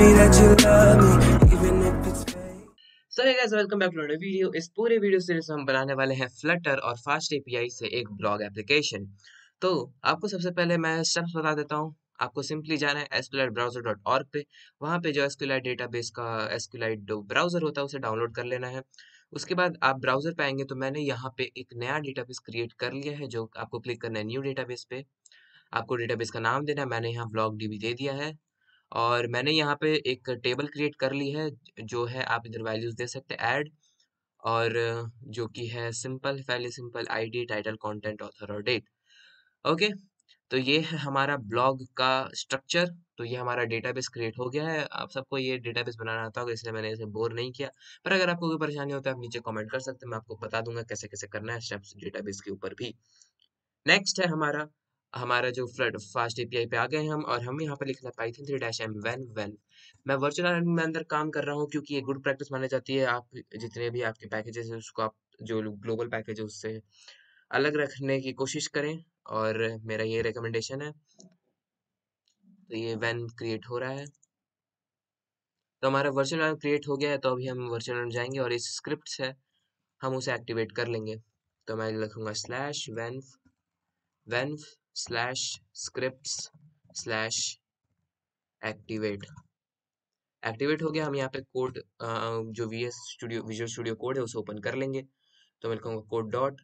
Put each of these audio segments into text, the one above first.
me that you love me, even if it's fake. So hey guys welcome back to another video. इस पूरे video series में हम बनाने वाले हैं फ्लटर और फास्ट एपीआई से एक ब्लॉग एप्लीकेशन। तो आपको सबसे पहले मैं स्टेप्स बता देता हूँ। आपको सिंपली जाना है sqlitebrowser.org पे। वहाँ पे जो SQLite डेटाबेस का SQLite ब्राउजर होता है उसे डाउनलोड कर लेना है। उसके बाद आप ब्राउजर पे आएंगे तो मैंने यहाँ पे एक नया डेटाबेस क्रिएट कर लिया है, जो आपको क्लिक करना है न्यू डेटाबेस पे। आपको डेटाबेस का नाम देना है, मैंने यहाँ ब्लॉग डीबी दे दिया है। और मैंने यहाँ पे एक टेबल क्रिएट कर ली है, जो है आप इधर वैल्यूज दे सकते हैं ऐड, और जो कि है simple, file simple, ID, title, content, author और डेट। ओके, तो ये है हमारा ब्लॉग का स्ट्रक्चर। तो ये हमारा डेटाबेस क्रिएट हो गया है। आप सबको ये डेटाबेस बनाना आता होगा, इसलिए मैंने इसे बोर नहीं किया। पर अगर आपको कोई परेशानी होता है आप नीचे कमेंट कर सकते हैं, मैं आपको बता दूंगा कैसे कैसे करना है स्टेप्स डेटाबेस के ऊपर भी। नेक्स्ट है हमारा हमारा जो फ्लड फास्ट एपीआई पे आ गए हैं हम, और हम यहाँ पे लिखना है पाइथन 3-m when मैं वर्चुअल एनवायरनमेंट में अंदर काम कर रहा हूँ, क्योंकि ये गुड प्रैक्टिस मानी जाती है। आप जितने भी आपके पैकेजेस है उसको आप जो ग्लोबल पैकेज है उससे अलग रखने की कोशिश करें, और मेरा ये रिकमेंडेशन है। तो ये when क्रिएट हो रहा है, तो हमारा वर्चुअल एनवायरनमेंट क्रिएट हो गया है। तो अभी हम वर्चुअल एनवायरनमेंट जाएंगे और इस स्क्रिप्ट है हम उसे एक्टिवेट कर लेंगे। तो मैं लिखूंगा slash when slash scripts slash activate. Activate हो गया। हम यहाँ पे कोड जो विजुअल स्टूडियो कोड है उसे ओपन कर लेंगे। तो मैं लिखूंगा कोड डॉट,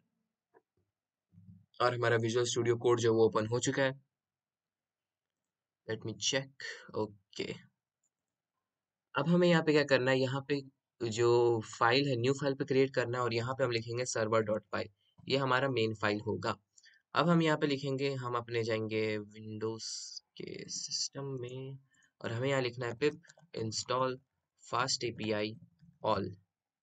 और हमारा विजुअल स्टूडियो कोड जो वो ओपन हो चुका है। Let me check. ओके, अब हमें यहाँ पे क्या करना है, यहाँ पे जो फाइल है न्यू फाइल पे क्रिएट करना है, और यहाँ पे हम लिखेंगे सर्वर डॉट पाई। ये हमारा मेन फाइल होगा। अब हम यहाँ पे लिखेंगे, हम अपने जाएंगे विंडोज के सिस्टम में, और हमें यहाँ लिखना है pip install fast API all.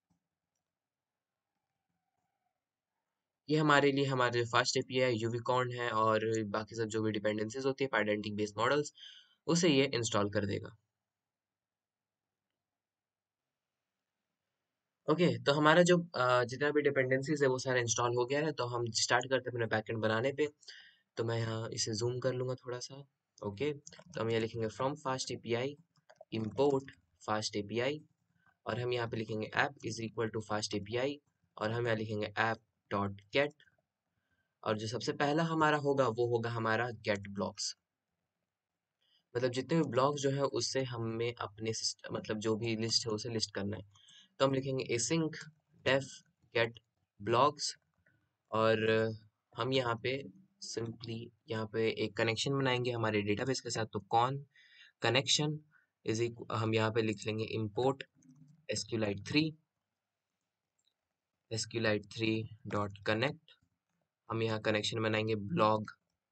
ये हमारे लिए हमारे फास्ट एपीआई यूविकॉर्न है, और बाकी सब जो भी डिपेंडेंसीज होती है पाइडेंटिक बेस्ड मॉडल्स, उसे ये इंस्टॉल कर देगा। ओके, तो हमारा जो जितना भी डिपेंडेंसीज है वो सारा इंस्टॉल हो गया है। तो हम स्टार्ट करते हैं अपने बैकएंड बनाने पे। तो मैं यहाँ इसे जूम कर लूंगा थोड़ा सा। ओके, तो हम यहाँ लिखेंगे from fast API import fast API, और हम यहाँ पे लिखेंगे app is equal to fast API, और हम यहाँ लिखेंगे ऐप डॉट गेट, और जो सबसे पहला हमारा होगा वो होगा हमारा गेट ब्लॉक्स। मतलब जितने भी ब्लॉक्स जो है उससे हमें अपने मतलब जो भी लिस्ट है उसे लिस्ट करना है। तो हम लिखेंगे async def get blocks, और हम यहाँ पे सिंपली यहाँ पे एक कनेक्शन बनाएंगे हमारे डेटाबेस के साथ। तो कौन कनेक्शन इज हम यहाँ पे लिख लेंगे import SQLite3 डॉट कनेक्ट। हम यहाँ कनेक्शन बनाएंगे blog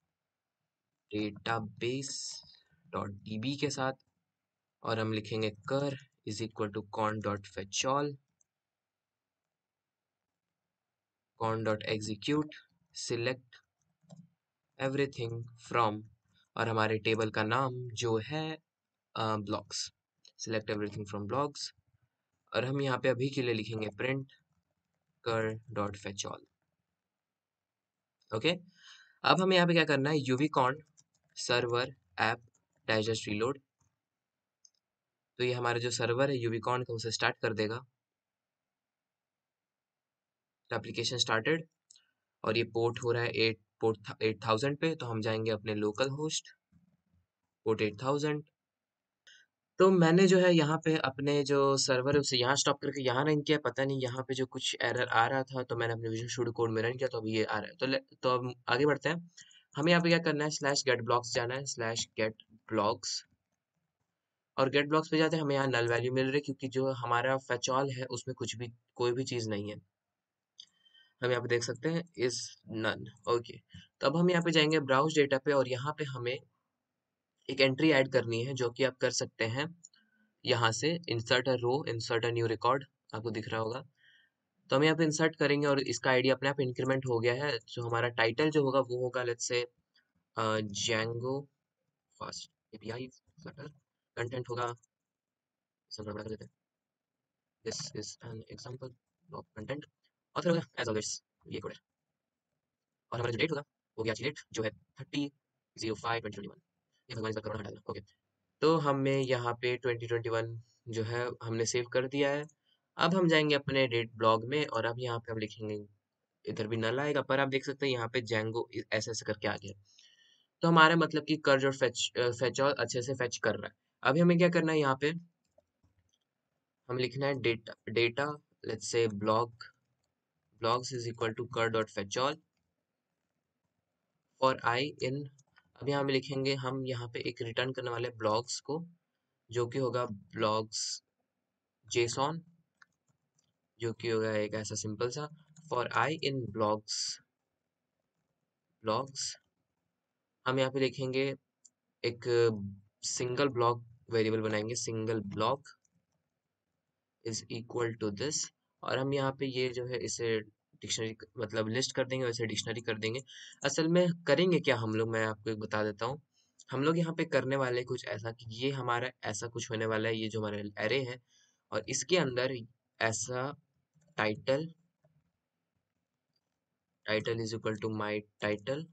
database डॉट db के साथ, और हम लिखेंगे cur is equal to con dot fetch all, con dot execute select everything from, और हमारे टेबल का नाम जो है blocks, select everything from blocks, और हम यहाँ पे अभी के लिए लिखेंगे प्रिंट कर डॉट फेच ऑल। ओके, अब हमें यहाँ पे क्या करना है, uvicorn server app digest reload. तो ये हमारा जो सर्वर है यूविकॉन का उसे स्टार्ट कर देगा। एप्लीकेशन स्टार्टेड, और ये पोर्ट हो रहा है 8000 पे। तो हम जाएंगे अपने लोकल होस्ट पोर्ट 8000। तो मैंने जो है यहाँ पे अपने जो सर्वर है उसे यहाँ स्टॉप करके यहाँ रन किया। पता नहीं यहाँ पे जो कुछ एरर आ रहा था, तो मैंने अपने विजुअल स्टूडियो कोड में रन किया, तो अभी ये आ रहा है। तो अब आगे बढ़ते हैं। हमें यहाँ पे क्या करना है, स्लैश गेट ब्लॉक्स जाना है, स्लैश गेट ब्लॉक्स, और गेट ब्लॉक्स पे जाते हैं। हमें यहाँ नल वैल्यू मिल रही है, क्योंकि जो हमारा फेचॉल है उसमें कुछ भी कोई भी चीज़ नहीं है। हम यहाँ पे देख सकते हैं इज नन। ओके, तो अब हम यहाँ पे जाएंगे ब्राउज डेटा पे, और यहाँ पे हमें एक एंट्री ऐड करनी है, जो कि आप कर सकते हैं यहाँ से insert a row insert a new record, आपको दिख रहा होगा। तो हम यहाँ पे इंसर्ट करेंगे, और इसका आईडी अपने आप इंक्रीमेंट हो गया है। जो हमारा टाइटल जो होगा वो होगा let's say Django fast API flutter. Content होगा, सब गड़बड़ा कर देते हैं, this is an example of content. Author होगा एज ऑलवेज ये कोड है, और हमारा जो डेट होगा वो गया डेट जो है 30/05/2021। ये भगवान इस बात का हटा देना। ओके, तो हमें यहाँ पे 2021 जो है हमने सेव कर दिया है। अब हम जाएंगे अपने डेट ब्लॉग में और अब यहाँ पे हम लिखेंगे, इधर भी नल आएगा पर आप देख सकते हैं यहाँ पे जेंगो ऐसे ऐसे करके आ गया। तो हमारा मतलब कि कर्ज और फेच और अच्छे से फेच कर रहा है। अभी हमें क्या करना है, यहाँ पे हम लिखना है data let's say blogs is equal to cur dot fetch all for I in. अब यहाँ पे लिखेंगे हम यहाँ पे एक रिटर्न करने वाले ब्लॉग्स को, जो कि होगा ब्लॉग्स जेसॉन, जो कि होगा एक ऐसा सिंपल सा फॉर आई इन ब्लॉग्स। हम यहाँ पे लिखेंगे एक सिंगल ब्लॉक वेरिएबल बनाएंगे, single block is equal to this. और हम यहाँ पे ये जो है इसे डिक्शनरी मतलब लिस्ट कर देंगे, वैसे डिक्शनरी कर देंगे। असल में करेंगे क्या हम लोग, मैं आपको एक बता देता हूँ। हम लोग यहाँ पे करने वाले कुछ ऐसा कि ये हमारा ऐसा कुछ होने वाला है, ये जो हमारा एरे है और इसके अंदर ऐसा title is equal to my title,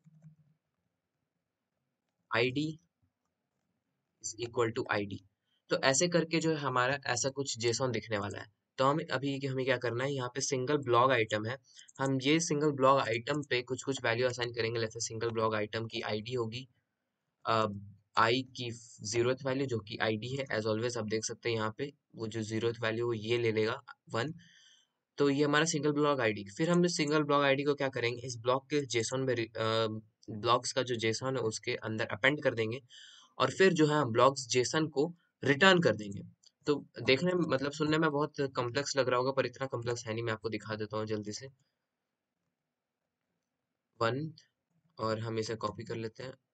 ID is equal to ID. तो ऐसे करके जो है हमारा ऐसा कुछ जेसॉन दिखने वाला है। तो हमें क्या करना है, यहाँ पे सिंगल ब्लॉग आइटम है, हम ये सिंगल ब्लॉग आइटम पे कुछ कुछ वैल्यू असाइन करेंगे। जैसे सिंगल ब्लॉग आइटम की आईडी होगी आई की 0th वैल्यू जो कि आईडी है। एज ऑलवेज आप देख सकते हैं यहाँ पे वो जो 0th वैल्यू वो ये ले लेगा 1। तो ये हमारा सिंगल ब्लॉक आईडी। फिर हम इस सिंगल ब्लॉक आईडी को क्या करेंगे, इस ब्लॉक के जेसॉन में ब्लॉक्स का जो जेसॉन है उसके अंदर अपेंड कर देंगे और फिर जो है हम ब्लॉक्स जेसन को रिटर्न कर देंगे। तो देखने में मतलब सुनने में बहुत कॉम्प्लेक्स लग रहा होगा पर इतना कॉम्प्लेक्स है नहीं। मैं आपको दिखा देता हूँ जल्दी से। 1 और हम इसे कॉपी कर लेते हैं।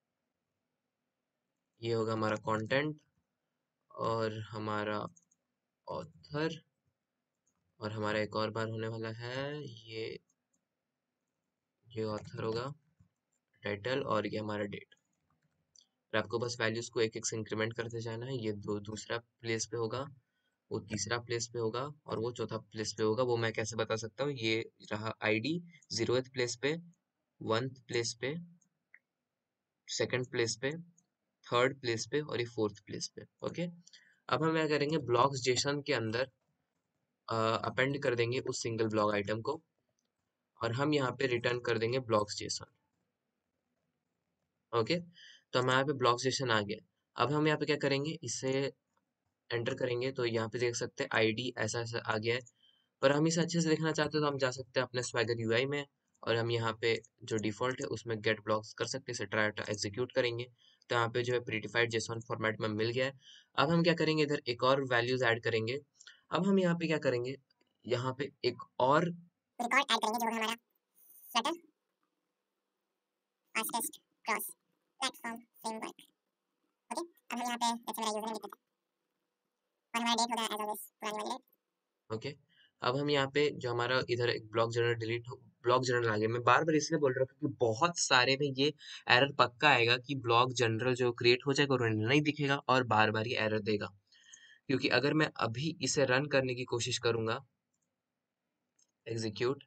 ये होगा हमारा कंटेंट और हमारा ऑथर और हमारा एक और बार होने वाला है ये ऑथर होगा, टाइटल और ये हमारा डेट। फिर आपको बस वैल्यूज को एक एक से इंक्रीमेंट करते जाना है। ये दूसरा प्लेस पे होगा, वो तीसरा प्लेस पे होगा और वो चौथा प्लेस पे होगा। वो मैं कैसे बता सकता हूँ, ये रहा आईडी 0th प्लेस पे, 1th प्लेस पे, 2nd प्लेस पे, 3rd प्लेस पे और ये 4th प्लेस पे। ओके, अब हम क्या करेंगे, ब्लॉक्स जेसन के अंदर अपेंड कर देंगे उस सिंगल ब्लॉक आइटम को और हम यहाँ पे रिटर्न कर देंगे ब्लॉक्स जेसन। ओके, तो हमारे पे ब्लॉक्स जेसन आ गया। अब हम यहाँ पे क्या करेंगे, इसे एंटर करेंगे तो यहाँ पे देख सकते हैं आईडी ऐसा ऐसा आ गया है। पर हम इसे अच्छे से देखना चाहते हैं तो हम जा सकते हैं अपने स्वैगर यूआई में और हम यहाँ पे जो डिफॉल्ट है उसमें गेट ब्लॉक्स कर सकते हैं। इसे ट्राई एग्जीक्यूट करेंगे तो यहाँ पे जो है प्रीडिफाइड जेसॉन फॉर्मेट में मिल गया है। अब हम क्या करेंगे, इधर एक और वैल्यूज ऐड करेंगे। अब हम यहाँ पे क्या करेंगे, यहाँ पे एक और ऐड करेंगे जो हमारा flutter fastest cross platform framework. Okay, अब हम यहाँ पे जैसे मेरा यूजर नेम लिख देते हैं और हमारा डेट होगा एज ऑलवेज पुरानी वाली डेट। ओके, अब हम यहाँ पे जो हमारा इधर एक ब्लॉक जनरल ब्लॉक जनरल आ गया। मैं बार बार इसलिए बोल रहा हूँ क्योंकि बहुत सारे में ये एरर पक्का आएगा कि ब्लॉक जनरल जो क्रिएट हो जाएगा और नहीं दिखेगा और बार बार ये एरर देगा। क्योंकि अगर मैं अभी इसे रन करने की कोशिश करूंगा एग्जीक्यूट,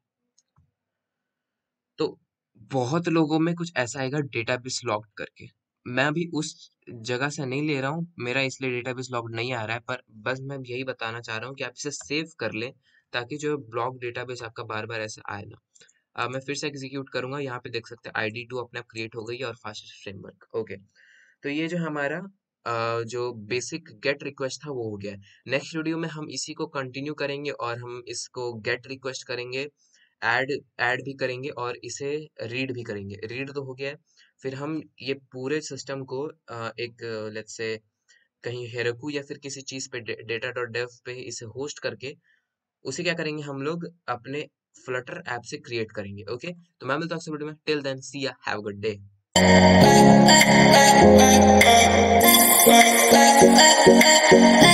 तो बहुत लोगों में कुछ ऐसा आएगा डेटाबेस लॉक्ड करके। मैं अभी उस जगह से नहीं ले रहा हूँ, मेरा इसलिए डेटाबेस लॉक्ड नहीं आ रहा है। पर बस मैं यही बताना चाह रहा हूँ कि आप इसे सेव कर लें ताकि जो ब्लॉक डेटाबेस आपका बार बार ऐसे आए ना। अब मैं फिर से एग्जीक्यूट करूंगा, यहाँ पे देख सकते हैं ID2 अपने आप क्रिएट हो गई है और फास्टेस्ट फ्रेमवर्क। ओके, तो ये जो हमारा जो बेसिक गेट रिक्वेस्ट था वो हो गया है। नेक्स्ट वीडियो में हम इसी को कंटिन्यू करेंगे और हम इसको गेट रिक्वेस्ट करेंगे, ऐड भी करेंगे और इसे रीड भी करेंगे। रीड तो हो गया है, फिर हम ये पूरे सिस्टम को एक लेट्स से कहीं हेरोकू या फिर किसी चीज पे डेटा डॉट डेव पे इसे होस्ट करके उसे क्या करेंगे हम लोग अपने फ्लटर ऐप से क्रिएट करेंगे। ओके, तो मैं मिलता हूँ वीडियो में। टिल देन सी या, हैव अ गुड डे।